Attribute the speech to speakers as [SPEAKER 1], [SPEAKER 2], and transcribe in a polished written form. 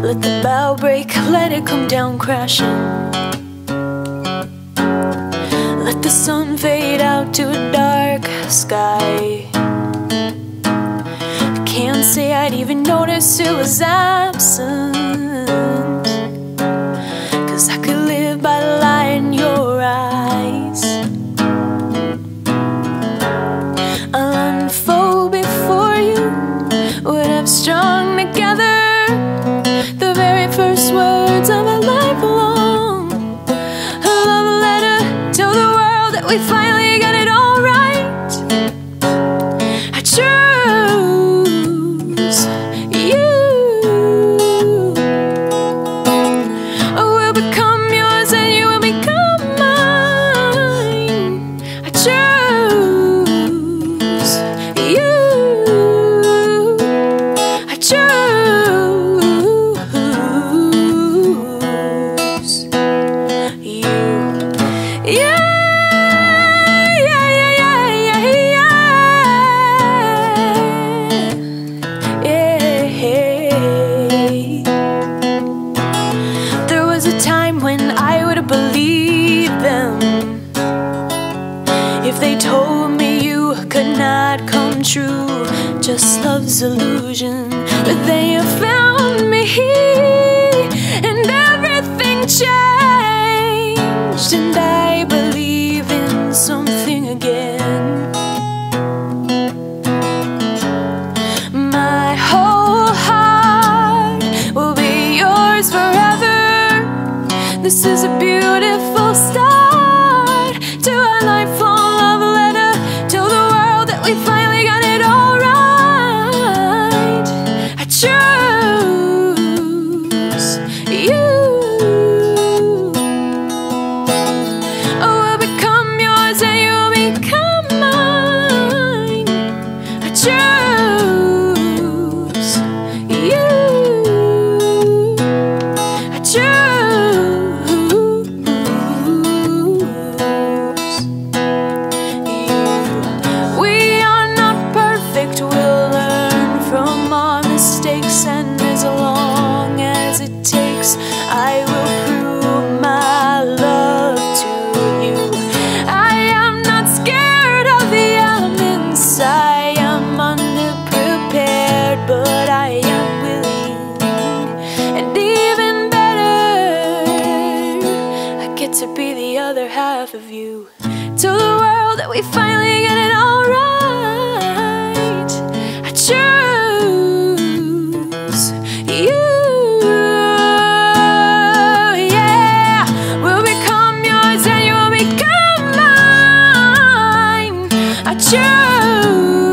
[SPEAKER 1] Let the bow break, let it come down crashing. Let the sun fade out to a dark sky. I can't say I'd even notice it was absent, 'cause I could live by the light in your eyes. I'll unfold before you what I've strung together, the very first words of a life long. A love letter to the world that we finally got it all right. I choose you. I will become yours and you will become mine. I choose you. I choose you. Yeah. There was a time when I would have believed them if they told me you could not come true, just love's illusion. But then you found me, and everything changed, and I believe in something again. My whole heart will be yours forever. This is a beautiful start to a lifelong love letter. Tell the world that we finally got it all right. I choose you. I will become yours and you will become mine. I choose you. I choose you. We are not perfect, we'll learn from our mistakes, and as long as it takes, I will prove my love to you. I am not scared of the elements, I am underprepared, but I am willing. And even better, I get to be the other half of you. Tell the world that we finally get it all right. I choose you. Yeah, we'll become yours and you will become mine. I choose